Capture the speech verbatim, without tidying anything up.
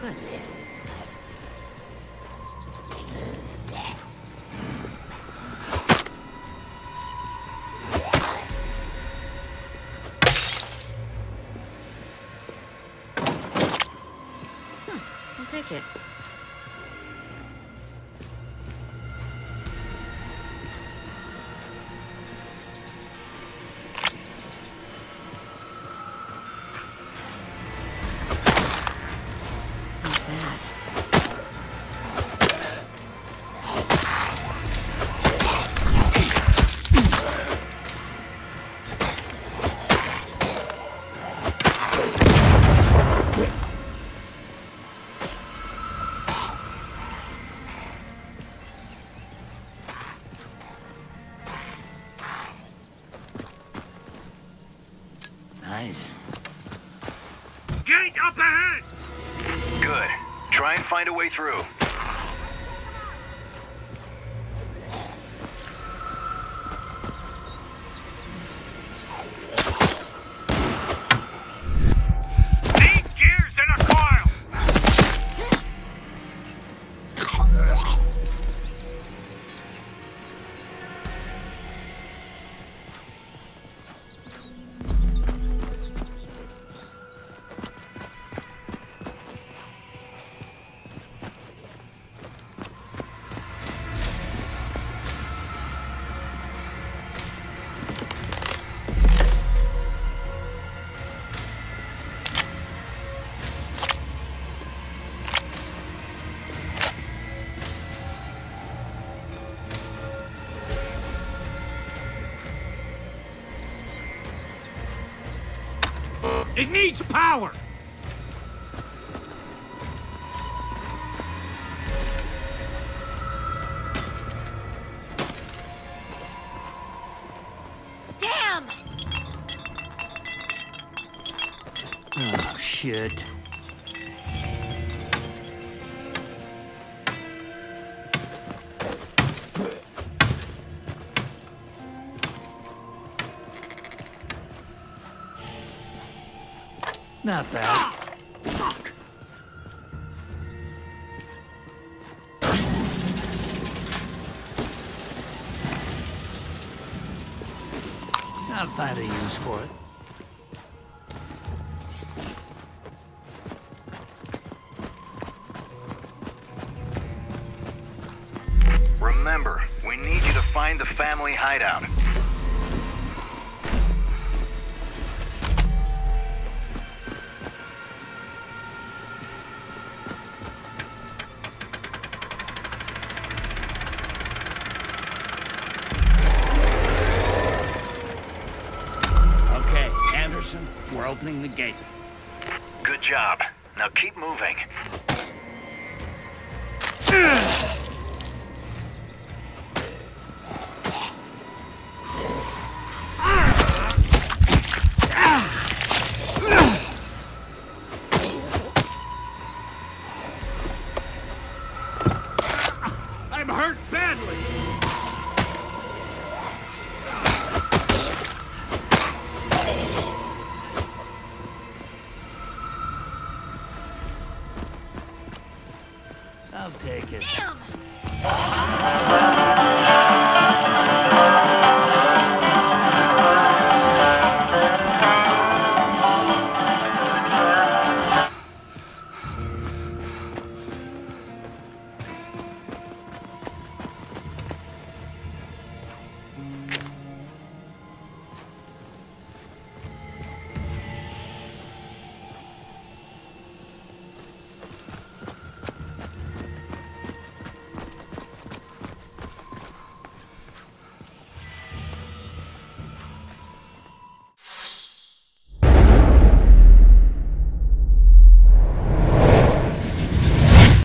Good. Huh, I'll take it. Nice. Gate up ahead! Good. Try and find a way through. Eight gears in a coil! It needs power! Damn! Oh, shit. Not bad. Fuck! I'll find a use for it. Remember, we need you to find the family hideout. Okay, Anderson, we're opening the gate. Good job. Now keep moving. I'm hurt badly! I'll take it. Damn!